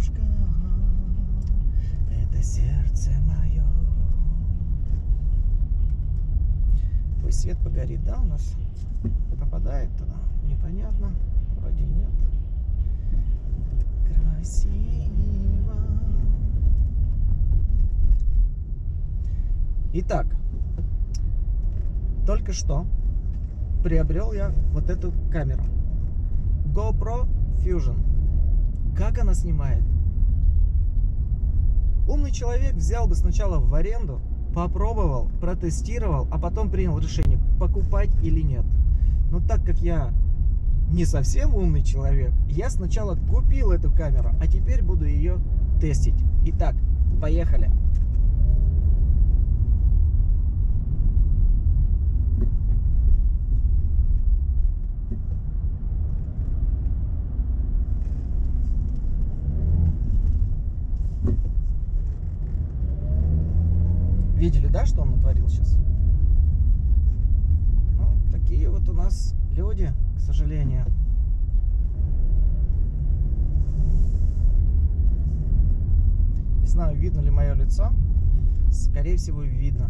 девушка, это сердце мое. Пусть свет погорит, да, у нас? Попадает туда? Непонятно. Вроде нет. Красиво. Итак, только что приобрел я вот эту камеру. GoPro Fusion. Как она снимает? Умный человек взял бы сначала в аренду, попробовал, протестировал, а потом принял решение, покупать или нет. Но так как я не совсем умный человек, я сначала купил эту камеру, а теперь буду ее тестить. Итак, поехали. Видели, да, что он натворил сейчас? Ну, такие вот у нас люди, к сожалению. Не знаю, видно ли мое лицо. Скорее всего, видно.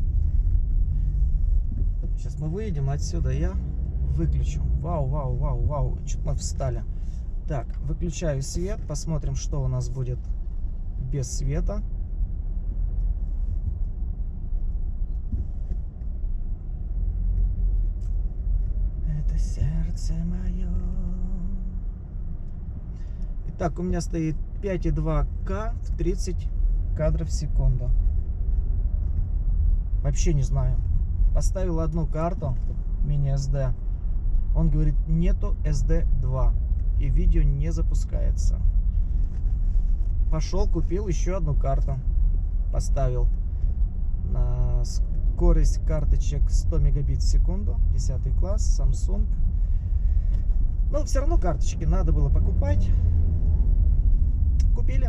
Сейчас мы выйдем отсюда, я выключу. Вау, вау, вау, вау. Что-то мы встали. Так, выключаю свет. Посмотрим, что у нас будет без света. Сердце мое. Итак, у меня стоит 5,2К в 30 кадров в секунду. Вообще не знаю. Поставил одну карту mini-SD. Он говорит, нету SD2. И видео не запускается. Пошел, купил еще одну карту. Поставил. На скорость карточек 100 мегабит в секунду, 10 класс, Samsung. Но все равно карточки надо было покупать. Купили.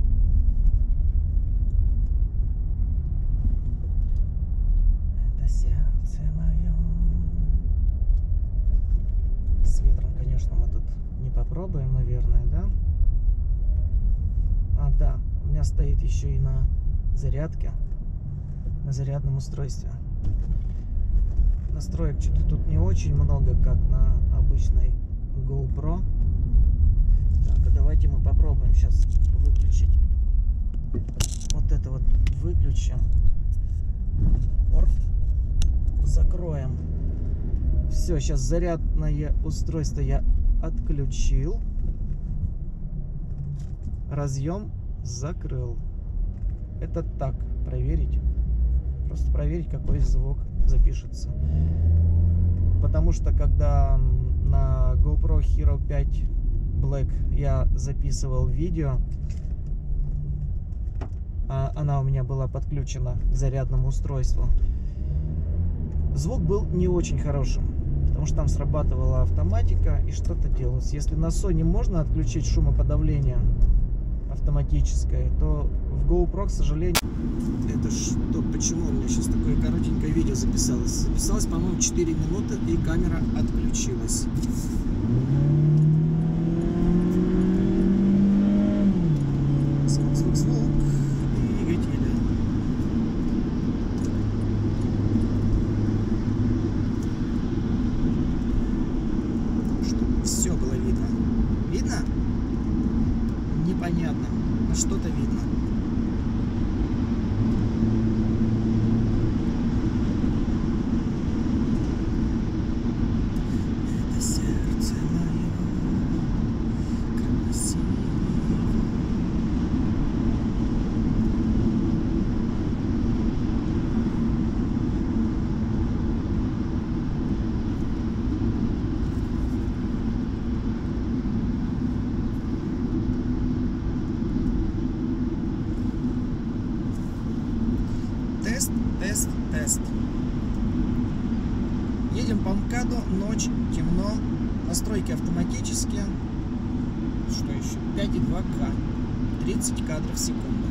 Это сердце мое. С ветром, конечно, мы тут не попробуем, наверное, да? А, да, у меня стоит еще и на зарядке. На зарядном устройстве. Настроек что-то тут не очень много, как на обычной GoPro. Так, а давайте мы попробуем сейчас выключить. Вот это вот выключим. Закроем. Все, сейчас зарядное устройство я отключил. Разъем закрыл. Это так, проверить. Просто проверить, какой звук запишется. Потому что когда на GoPro Hero 5 Black я записывал видео, а она у меня была подключена к зарядному устройству, звук был не очень хорошим, потому что там срабатывала автоматика и что-то делалось. Если на Sony можно отключить шумоподавление автоматическое, то в GoPro, к сожалению... Это что? Почему у меня сейчас такое коротенькое видео записалось? Записалось, по-моему, 4 минуты, и камера отключилась. Звук двигателя. Чтобы все было видно. Видно? Непонятно, но что-то видно. Это сердце мое красиво. Тест. Едем по МКАДу, ночь, темно, настройки автоматические. Что еще? 5,2К, 30 кадров в секунду.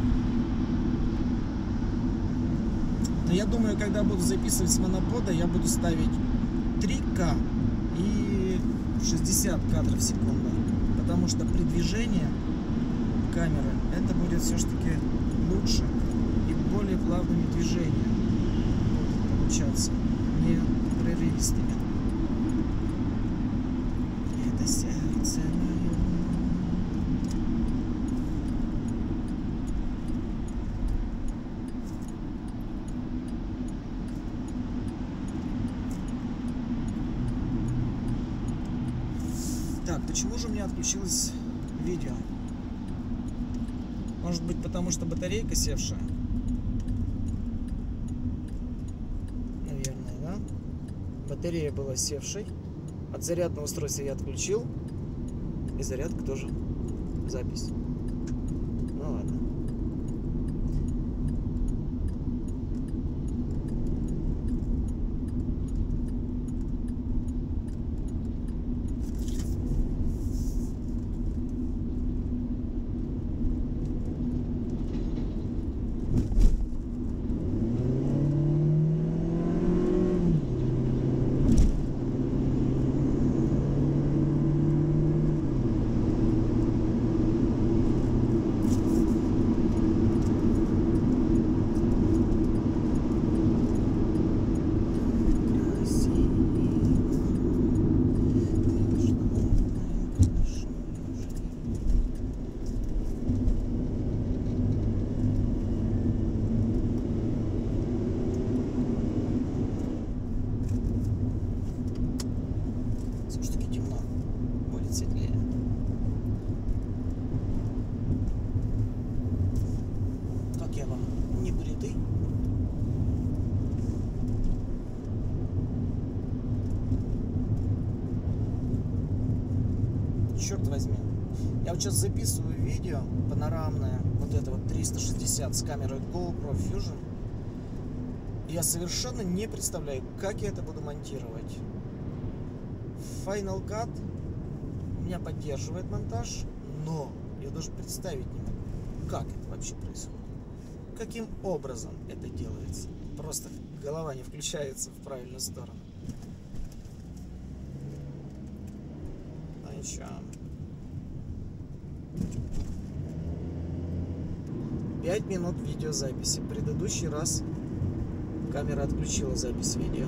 Но я думаю, когда буду записывать с монопода, я буду ставить 3К и 60 кадров в секунду. Потому что при движении камеры, это будет все-таки лучше и более плавными движениями будут получаться, не прерывистыми. Это сердце мое. Так, почему же у меня отключилось видео? Может быть, потому что батарейка севшая? Наверное, да? Батарея была севшей. От зарядного устройства я отключил. И зарядка тоже. Запись. Ну ладно. Черт возьми. Я вот сейчас записываю видео панорамное, вот это вот 360 с камерой GoPro Fusion. И я совершенно не представляю, как я это буду монтировать. Final Cut у меня поддерживает монтаж, но я даже представить не могу, как это вообще происходит. Каким образом это делается. Просто голова не включается в правильную сторону. Ну ничего. 5 минут видеозаписи. Предыдущий раз камера отключила запись видео.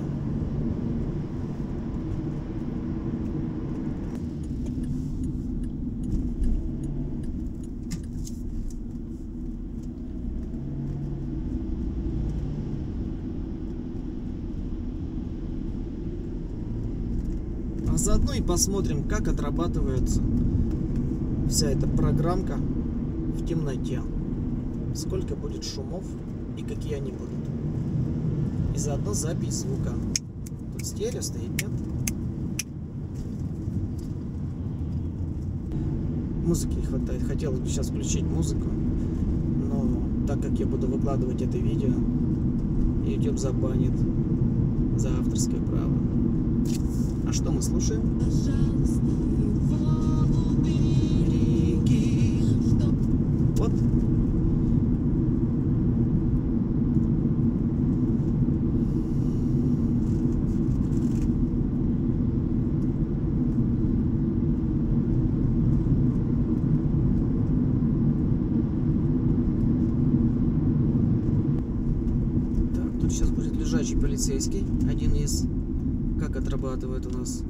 А заодно и посмотрим, как отрабатывается вся эта программка в темноте. Сколько будет шумов и какие они будут. И заодно запись звука. Тут стерео стоит, нет? Музыки не хватает. Хотелось бы сейчас включить музыку, но так как я буду выкладывать это видео, YouTube забанит за авторское право. А что мы слушаем? Вот. Так, тут сейчас будет лежачий полицейский, один из. Как отрабатывает у нас.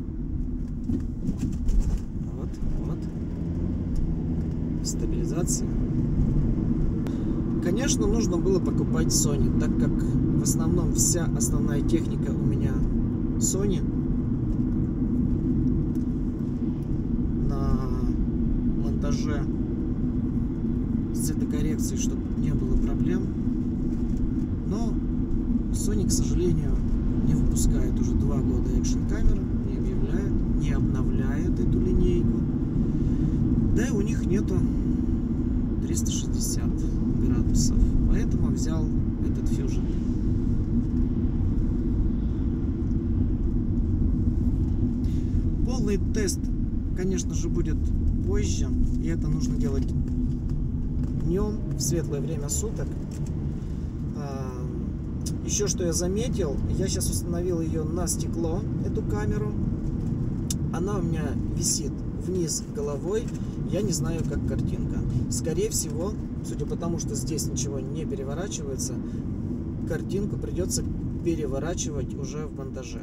Вот, вот. Стабилизация. Конечно, нужно было покупать Sony, так как в основном вся основная техника у меня Sony. На монтаже с цветокоррекцией, чтобы не было проблем. Но Sony, к сожалению, не выпускает уже 2 года экшн-камеры, не обновляет эту линейку. Да и у них нету 360 градусов. Поэтому взял этот Fusion. Полный тест, конечно же, будет позже. И это нужно делать днем, в светлое время суток. Еще что я заметил, я сейчас установил ее на стекло, эту камеру. Она у меня висит вниз головой, я не знаю, как картинка. Скорее всего, судя по тому, что здесь ничего не переворачивается, картинку придется переворачивать уже в монтаже.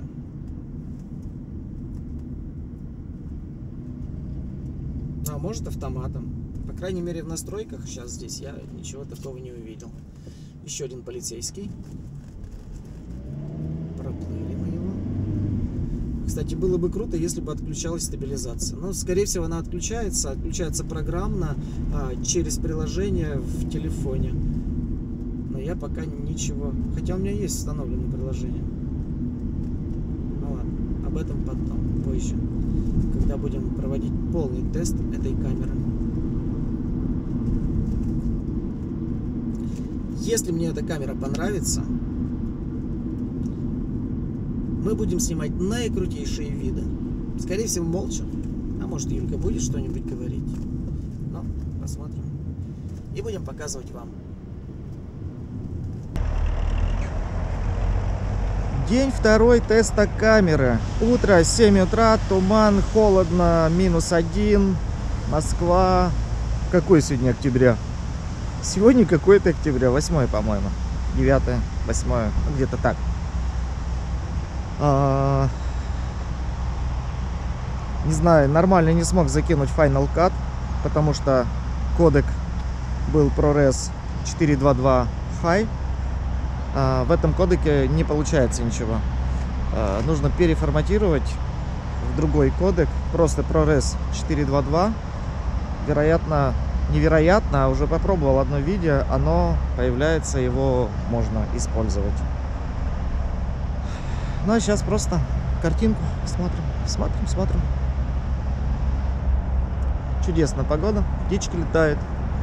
А может автоматом. По крайней мере, в настройках сейчас здесь я ничего такого не увидел. Еще один полицейский. Проплыли мы его. Кстати, было бы круто, если бы отключалась стабилизация. Но, скорее всего, она отключается. Отключается программно через приложение в телефоне. Но я пока ничего... Хотя у меня есть установленное приложение. Ну ладно, об этом потом, позже. Когда будем проводить полный тест этой камеры. Если мне эта камера понравится, мы будем снимать наикрутейшие виды. Скорее всего, молча. А может, Юлька будет что-нибудь говорить. Но посмотрим. И будем показывать вам. День второй теста камеры. Утро, 7 утра, туман, холодно, -1, Москва. Какой сегодня октября? Сегодня какое-то октября, 8, по-моему. 9, 8, где-то так. Не знаю, нормально не смог закинуть Final Cut, потому что кодек был ProRes 4.2.2 High. В этом кодеке не получается ничего. Нужно переформатировать в другой кодек, просто ProRes 4.2.2. Вероятно, невероятно, а уже попробовал одно видео, оно появляется, его можно использовать. Ну а сейчас просто картинку смотрим. Чудесная погода, птички летают.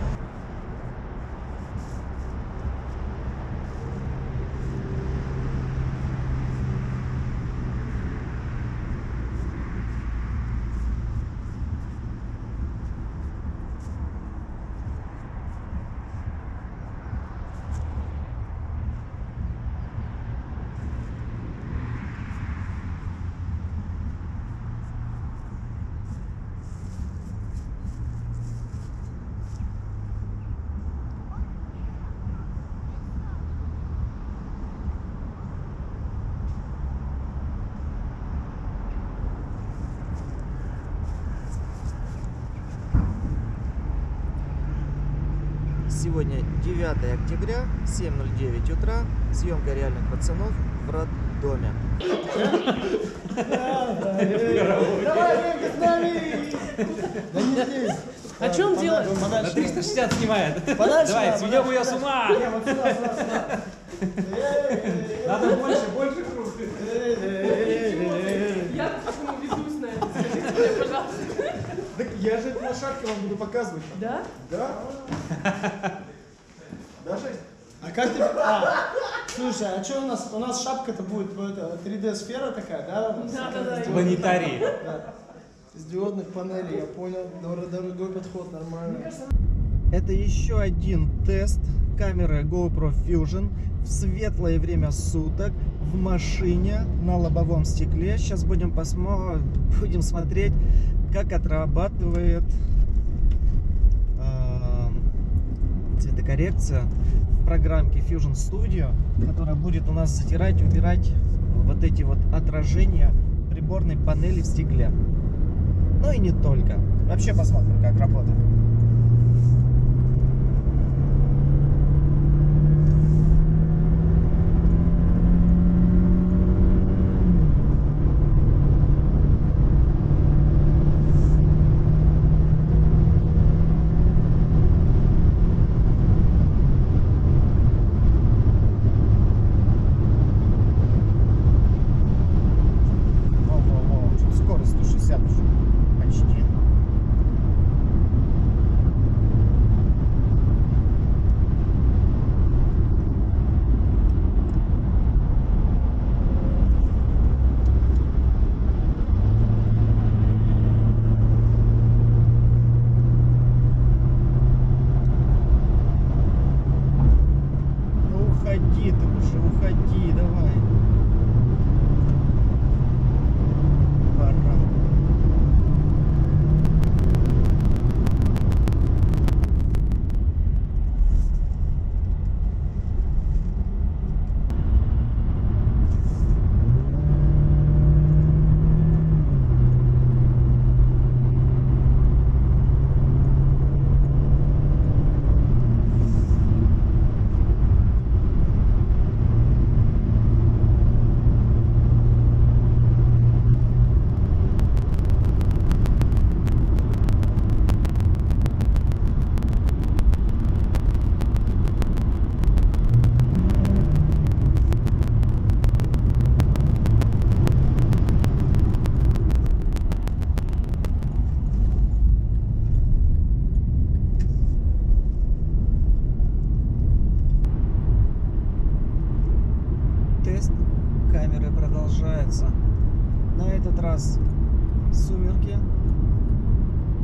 Сегодня 9 октября, 7:09 утра, съемка реальных пацанов в роддоме. Давай, Венька, с нами! Да не здесь. А что он делает? На 360 снимает. Подальше. Давай, сведем ее с ума. Вот сюда. Надо больше кружки. Я почему ведусь на это? Скажите мне, пожалуйста. Так я же на шапке вам буду показывать. Да? Да. Даже? А как ты... слушай, а что у нас? У нас шапка-то будет 3D-сфера такая, да? Да. Планетарий. Да. С диодных панелей, я понял. Дорогой подход, нормально. Это еще один тест камеры GoPro Fusion в светлое время суток в машине на лобовом стекле. Сейчас будем смотреть, как отрабатывает цветокоррекция в программке Fusion Studio, которая будет у нас затирать, убирать вот эти вот отражения приборной панели в стекле. Ну и не только. Вообще посмотрим, как работает. Скорость 160 почти.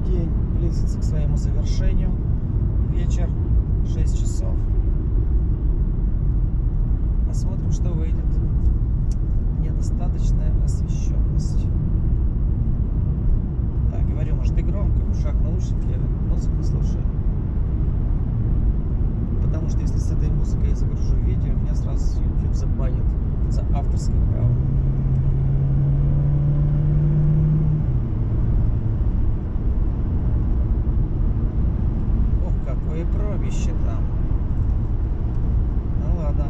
День близится к своему завершению. Вечер, 6 часов. Посмотрим, что выйдет. Недостаточная освещенность. Да, говорю, может и громко, в ушах наушники, музыку слушаю. Потому что если с этой музыкой я загружу видео, меня сразу YouTube забанит за авторское право. Ох, какое пробище там. Ну ладно.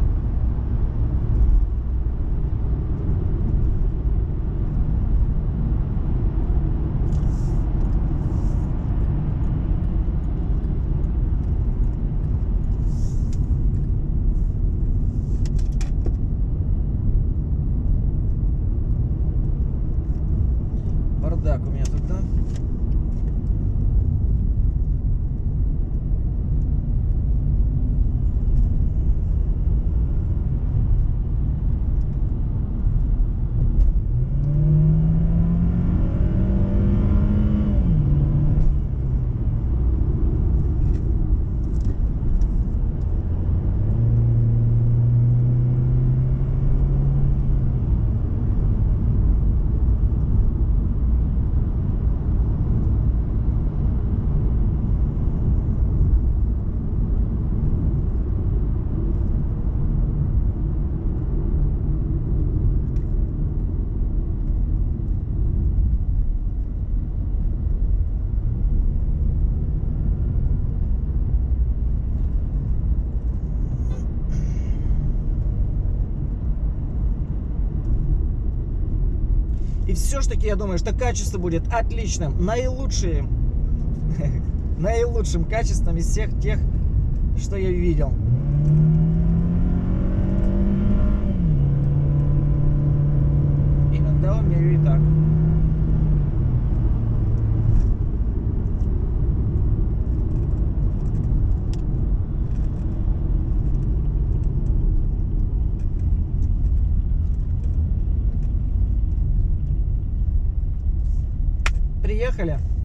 Бардак у меня тут, да? И все-таки я думаю, что качество будет отличным, наилучшим качеством из всех тех, что я видел. Иногда умею и так. Приехали.